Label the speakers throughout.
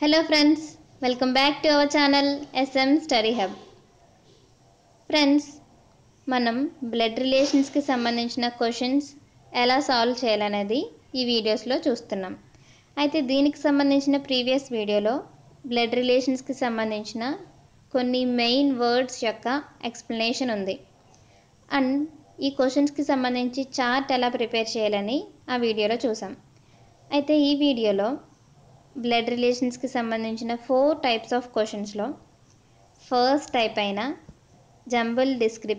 Speaker 1: Hello friends, welcome back to our channel SM Study Hub. Friends, మనం blood రిలేషన్స్కి సంబంధించిన questions ఎలా solve చేయాలనేది ఈ వీడియోస్లో చూస్తున్నాం. అయితే దీనికి సంబంధించిన ప్రీవియస్ వీడియోలో బ్లడ్ రిలేషన్స్కి సంబంధించిన కొన్ని మెయిన్ వర్డ్స్ యొక్క ఎక్స్ప్లెనేషన్ ఉంది. అండ్ ఈ క్వశ్చన్స్కి సంబంధించి చార్ట్ ఎలా ప్రిపేర్ చేయాలని ఆ వీడియోలో చూసాం. అయితే ఈ వీడియోలో బ్లడ్ రిలేషన్స్కి సంబంధించిన 4 టైప్స్ ఆఫ్ క్వశ్చన్స్లో ఫస్ట్ టైప్ అయిన జంబుల్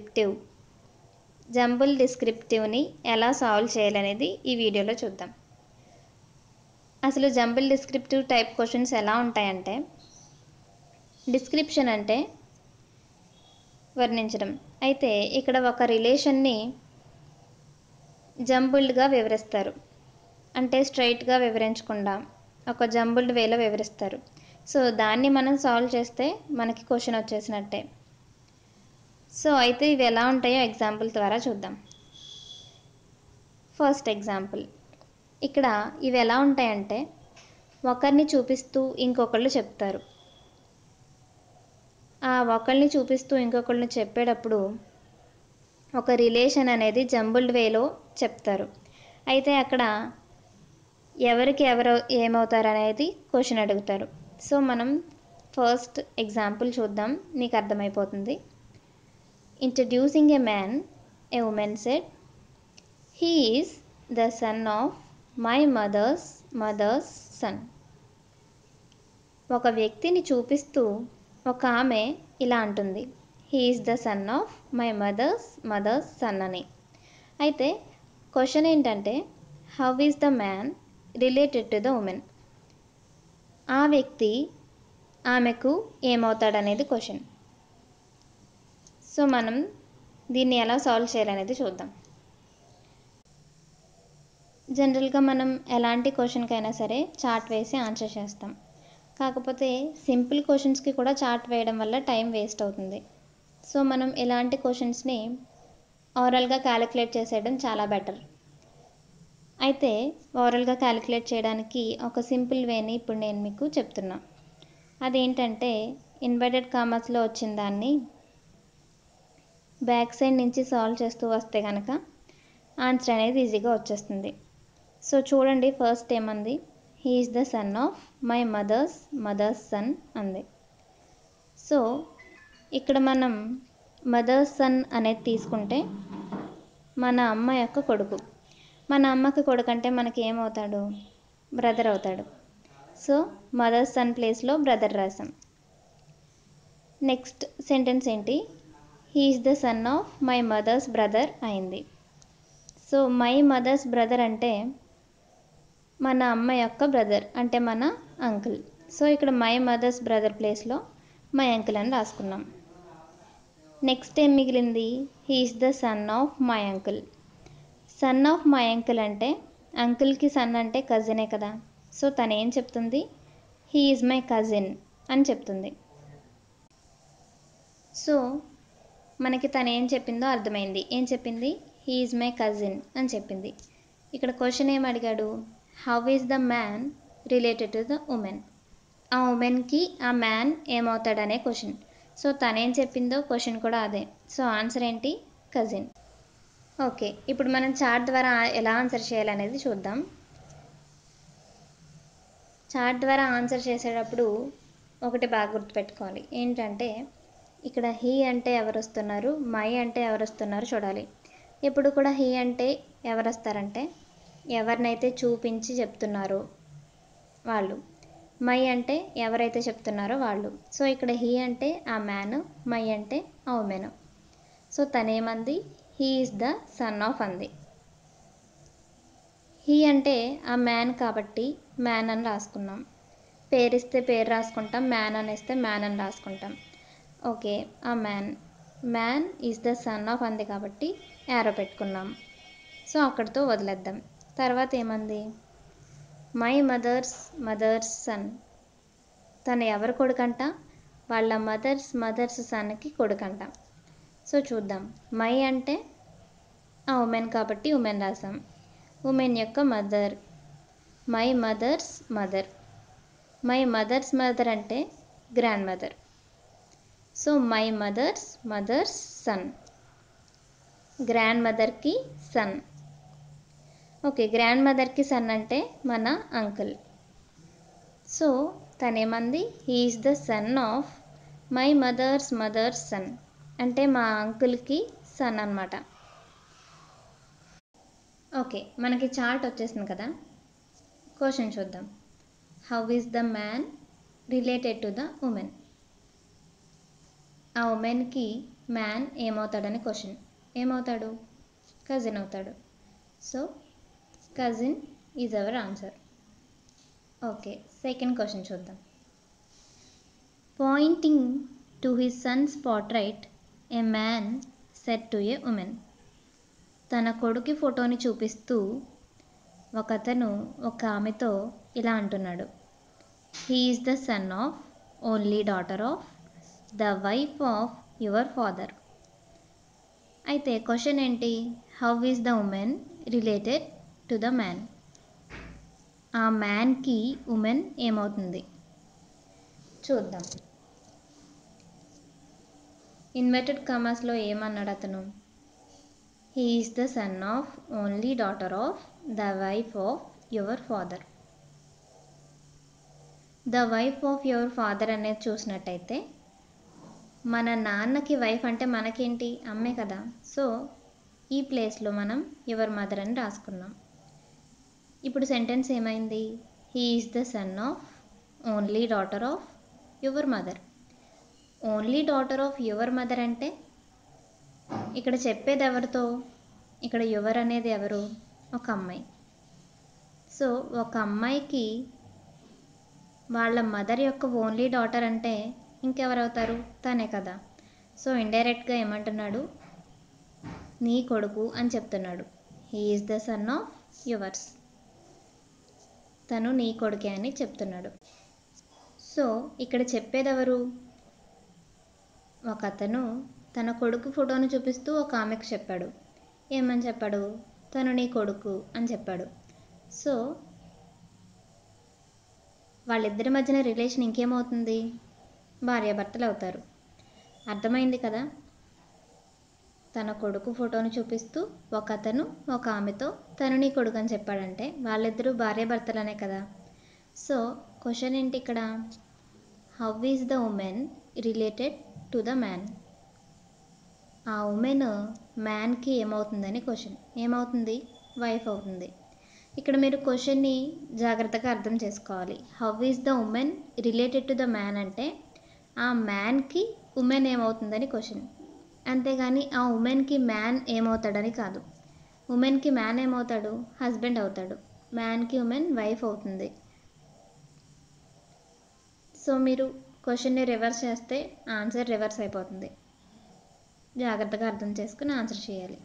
Speaker 1: డిస్క్రిప్టివ్ని ఎలా సాల్వ్ చేయాలనేది ఈ వీడియోలో చూద్దాం. అసలు జంబుల్ డిస్క్రిప్టివ్ టైప్ క్వశ్చన్స్ ఎలా ఉంటాయంటే, డిస్క్రిప్షన్ అంటే వర్ణించడం. అయితే ఇక్కడ ఒక రిలేషన్ని జంబుల్డ్గా వివరిస్తారు, అంటే స్ట్రైట్గా వివరించకుండా ఒక జంబుల్డ్ వేలో వివరిస్తారు. సో దాన్ని మనం సాల్వ్ చేస్తే మనకి క్వశ్చన్ వచ్చేసినట్టే. సో అయితే ఇవి ఎలా ఉంటాయో ఎగ్జాంపుల్ ద్వారా చూద్దాం. ఫస్ట్ ఎగ్జాంపుల్, ఇక్కడ ఇవి ఎలా ఉంటాయంటే, ఒకరిని చూపిస్తూ ఇంకొకళ్ళు చెప్తారు. ఆ ఒకరిని చూపిస్తూ ఇంకొకళ్ళని చెప్పేటప్పుడు ఒక రిలేషన్ అనేది జంబుల్డ్ వేలో చెప్తారు. అయితే అక్కడ ఎవరికి ఎవరు ఏమవుతారు అనేది క్వశ్చన్ అడుగుతారు. సో మనం ఫస్ట్ ఎగ్జాంపుల్ చూద్దాం, నీకు అర్థమైపోతుంది. Introducing a man, a woman said, he is the son of my mother's son. ఒక వ్యక్తిని చూపిస్తూ ఒక ఆమె ఇలా అంటుంది, he is the son of my mother's son అని. అయితే క్వశ్చన్ ఏంటంటే, how is the man related to the woman? ఆ వ్యక్తి ఆమెకు ఏమవుతాడనేది క్వశ్చన్. సో మనం దీన్ని ఎలా సాల్వ్ చేయాలనేది చూద్దాం. జనరల్గా మనం ఎలాంటి క్వశ్చన్కైనా సరే చార్ట్ వేసి ఆన్సర్ చేస్తాం. కాకపోతే సింపుల్ క్వశ్చన్స్కి కూడా చార్ట్ వేయడం వల్ల టైం వేస్ట్ అవుతుంది. సో మనం ఇలాంటి క్వశ్చన్స్ని ఓరల్గా క్యాలిక్యులేట్ చేసేయడం చాలా బెటర్. అయితే ఓరల్గా క్యాలిక్యులేట్ చేయడానికి ఒక సింపుల్ వేని ఇప్పుడు నేను మీకు చెప్తున్నా. అదేంటంటే, ఇన్వర్టెడ్ కామర్స్లో వచ్చిన దాన్ని బ్యాక్ సైడ్ నుంచి సాల్వ్ చేస్తూ వస్తే కనుక ఆన్సర్ అనేది ఈజీగా వచ్చేస్తుంది. సో చూడండి, ఫస్ట్ ఏమంది, he is the son of my mother's son అంది. సో ఇక్కడ మనం మదర్స్ సన్ అనేది తీసుకుంటే మన అమ్మ యొక్క కొడుకు. మన అమ్మకి కొడుకు అంటే మనకి ఏమవుతాడు? బ్రదర్ అవుతాడు. సో మదర్స్ సన్ ప్లేస్లో బ్రదర్ రాసాం. నెక్స్ట్ సెంటెన్స్ ఏంటి? He is the son of my mother's brother అయింది. సో మై మదర్స్ బ్రదర్ అంటే మన అమ్మ యొక్క బ్రదర్, అంటే మన అంకుల్. సో ఇక్కడ మై మదర్స్ బ్రదర్ ప్లేస్లో మై అంకుల్ అని రాసుకున్నాం. నెక్స్ట్ ఏం మిగిలింది? He is the son of my uncle. Son of my uncle అంటే అంకుల్కి సన్ అంటే కజినే కదా. సో తను ఏం చెప్తుంది? హీ ఈజ్ మై కజిన్ అని చెప్తుంది. సో మనకి తను ఏం చెప్పిందో అర్థమైంది. ఏం చెప్పింది? హీ ఈజ్ మై కజిన్ అని చెప్పింది. ఇక్కడ క్వశ్చన్ ఏం అడిగాడు? How is the man related to the woman? ఆ ఉమెన్కి ఆ మ్యాన్ ఏమవుతాడనే క్వశ్చన్. సో తనేం చెప్పిందో క్వశ్చన్ కూడా అదే. సో ఆన్సర్ ఏంటి? కజిన్. ఓకే, ఇప్పుడు మనం చార్ట్ ద్వారా ఎలా ఆన్సర్ చేయాలనేది చూద్దాం. చార్ట్ ద్వారా ఆన్సర్ చేసేటప్పుడు ఒకటి బాగా గుర్తుపెట్టుకోవాలి. ఏంటంటే, ఇక్కడ హీ అంటే ఎవరు వస్తున్నారు, మై అంటే ఎవరు వస్తున్నారు చూడాలి. ఇప్పుడు కూడా హీ అంటే ఎవరు వస్తారంటే ఎవరినైతే చూపించి చెప్తున్నారో వాళ్ళు, మై అంటే ఎవరైతే చెప్తున్నారో వాళ్ళు. సో ఇక్కడ హీ అంటే ఆ మ్యాన్, మై అంటే ఆ ఉమెన్. సో తనేమంది? He is the son of అంది. హీ అంటే ఆ మ్యాన్ కాబట్టి మ్యాన్ అని రాసుకున్నాం. పేరిస్తే పేరు రాసుకుంటాం, మ్యాన్ అనేస్తే మ్యాన్ అని రాసుకుంటాం. ఓకే, ఆ man is the son of అంది కాబట్టి యారో పెట్టుకున్నాం. సో అక్కడితో వదిలేద్దాం. తర్వాత ఏమంది? My mother's son. తను ఎవరు కొడుకంట? వాళ్ళ మదర్స్ సన్కి కొడుకంట. సో చూద్దాం, మై అంటే ఆ ఉమెన్ కాబట్టి ఉమెన్ రాసాం. ఉమెన్ యొక్క mother, my mother's mother. My mother's mother అంటే grandmother. So my mother's son, గ్రాండ్ మదర్కి సన్. ఓకే, గ్రాండ్ మదర్కి సన్ అంటే మన అంకుల్. సో తనేమంది, he is the son of my mother's son, అంటే మా అంకుల్కి సన్ అన్నమాట. ఓకే, మనకి చార్ట్ వచ్చేసింది కదా. క్వశ్చన్ చూద్దాం. How is the man related to the woman? ఆ ఉమెన్కి మ్యాన్ ఏమవుతాడని క్వశ్చన్. ఏమవుతాడు? కజిన్ అవుతాడు. So cousin is our answer. Okay, second question చూద్దాం. Pointing to his son's portrait a man said to a woman. తన కొడుకు ఫోటోని చూపిస్తూ ఒకతను ఒక ఆమెతో ఇలా అంటున్నాడు, he is the son of only daughter of the wife of your father. అయితే క్వశ్చన్ ఏంటి? How is the woman related to the man? ఆ మ్యాన్కి ఉమెన్ ఏమవుతుంది చూద్దాం. ఇన్వర్టెడ్ కామర్స్లో ఏమన్నాడు అతను? He is the son of only daughter of the wife of your father. The wife of your father అనేది చూసినట్టయితే మన నాన్నకి వైఫ్ అంటే మనకేంటి? అమ్మే కదా. సో ఈ ప్లేస్లో మనం యువర్ మదర్ అని రాసుకున్నాం. ఇప్పుడు సెంటెన్స్ ఏమైంది? He is the son of only daughter of your mother. Only daughter of your mother అంటే ఇక్కడ చెప్పేది ఎవరితో? ఇక్కడ యువర్ అనేది ఎవరు? ఒక అమ్మాయి. సో ఒక అమ్మాయికి వాళ్ళ మదర్ యొక్క ఓన్లీ డాటర్ అంటే ఇంకెవరవుతారు? తనే కదా. సో ఇండైరెక్ట్గా ఏమంటున్నాడు? నీ కొడుకు అని చెప్తున్నాడు. He is the son of yours. తను నీ కొడుకే అని చెప్తున్నాడు. సో ఇక్కడ చెప్పేదెవరు? ఒక అతను తన కొడుకు ఫోటోను చూపిస్తూ ఒక ఆమెకు చెప్పాడు. ఏమని చెప్పాడు? తను నీ కొడుకు అని చెప్పాడు. సో వాళ్ళిద్దరి మధ్యన రిలేషన్ ఇంకేమవుతుంది? భార్యాభర్తలు అవుతారు. అర్థమైంది కదా. తన కొడుకు ఫోటోను చూపిస్తూ ఒక అతను ఒక ఆమెతో తను నీ కొడుకు అని చెప్పాడంటే వాళ్ళిద్దరూ భార్యాభర్తలనే కదా. సో క్వశ్చన్ ఏంటి ఇక్కడ? How is the woman related to the man? ఆ ఉమెన్ మ్యాన్కి ఏమవుతుందని క్వశ్చన్. ఏమవుతుంది? వైఫ్ అవుతుంది. ఇక్కడ మీరు క్వశ్చన్ని జాగ్రత్తగా అర్థం చేసుకోవాలి. How is the woman related to the man అంటే ఆ మ్యాన్కి ఉమెన్ ఏమవుతుందని క్వశ్చన్. అంతేగాని ఆ ఉమెన్కి మ్యాన్ ఏమవుతాడని కాదు. ఉమెన్కి మ్యాన్ ఏమవుతాడు? హస్బెండ్ అవుతాడు. మ్యాన్కి ఉమెన్ వైఫ్ అవుతుంది. సో మీరు క్వశ్చన్ని రివర్స్ చేస్తే ఆన్సర్ రివర్స్ అయిపోతుంది. జాగ్రత్తగా అర్థం చేసుకుని ఆన్సర్ చేయాలి.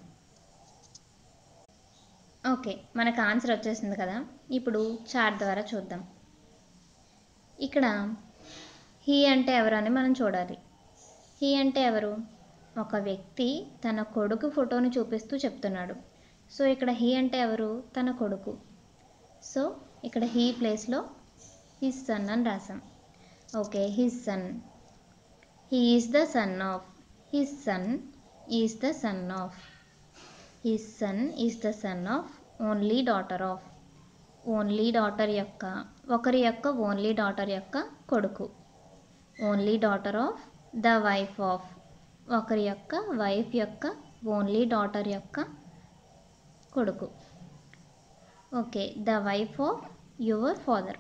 Speaker 1: ఓకే, మనకు ఆన్సర్ వచ్చేసింది కదా. ఇప్పుడు చార్ట్ ద్వారా చూద్దాం. ఇక్కడ హీ అంటే ఎవరు అని మనం చూడాలి. హీ అంటే ఎవరు? ఒక వ్యక్తి తన కొడుకు ఫోటోని చూపిస్తూ చెప్తున్నాడు. సో ఇక్కడ హీ అంటే ఎవరు? తన కొడుకు. సో ఇక్కడ హీ ప్లేస్లో హిస్ సన్ అని రాసాం. Okay, his son. He is the son of. His son is the son of. His son is the son of only daughter of. Only daughter యొక్క, ఒకరి యొక్క ఓన్లీ డాటర్ యొక్క కొడుకు. Only daughter of the wife of, ఒకరి యొక్క wife యొక్క only daughter యొక్క కొడుకు. Okay, the wife of your father.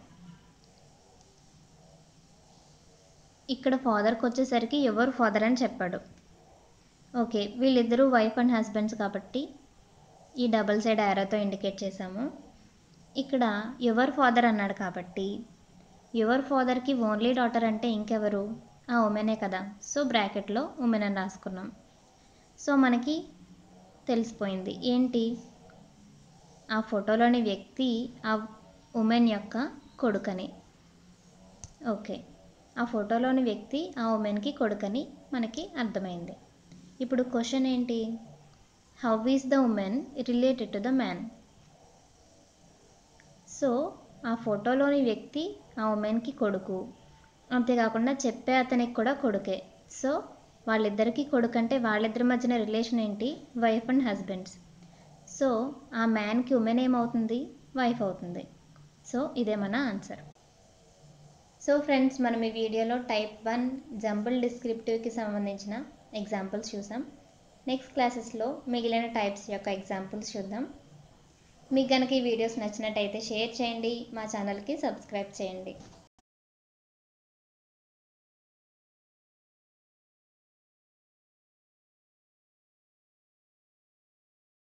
Speaker 1: ఇక్కడ ఫాదర్కి వచ్చేసరికి యువర్ ఫాదర్ అని చెప్పాడు. ఓకే, వీళ్ళిద్దరూ వైఫ్ అండ్ హస్బెండ్స్ కాబట్టి ఈ డబుల్ సైడ్ యారోతో ఇండికేట్ చేసాము. ఇక్కడ యువర్ ఫాదర్ అన్నాడు కాబట్టి యువర్ ఫాదర్కి ఓన్లీ డాటర్ అంటే ఇంకెవరు? ఆ ఉమెనే కదా. సో బ్రాకెట్లో ఉమెన్ అని రాసుకున్నాం. సో మనకి తెలిసిపోయింది ఏంటి? ఆ ఫోటోలోని వ్యక్తి ఆ ఉమెన్ యొక్క కొడుకని. ఓకే, ఆ ఫోటోలోని వ్యక్తి ఆ ఉమెన్కి కొడుకని మనకి అర్థమైంది. ఇప్పుడు క్వశ్చన్ ఏంటి? How is the woman related to the man? So ఆ ఫోటోలోని వ్యక్తి ఆ ఉమెన్కి కొడుకు. అంతేకాకుండా చెప్పే అతనికి కూడా కొడుకే. సో వాళ్ళిద్దరికీ కొడుకు అంటే వాళ్ళిద్దరి మధ్యన రిలేషన్ ఏంటి? Wife and husbands. సో ఆ మ్యాన్కి ఉమెన్ ఏమవుతుంది? వైఫ్ అవుతుంది. సో ఇదే మన ఆన్సర్. సో ఫ్రెండ్స్, మనం ఈ వీడియోలో టైప్ 1 జంబుల్ డిస్క్రిప్టివ్కి సంబంధించిన ఎగ్జాంపుల్స్ చూసాం. నెక్స్ట్ క్లాసెస్లో మిగిలిన టైప్స్ యొక్క ఎగ్జాంపుల్స్ చూద్దాం. మీకు కనుక ఈ వీడియోస్ నచ్చినట్టయితే షేర్ చేయండి, మా ఛానల్కి సబ్స్క్రైబ్ చేయండి.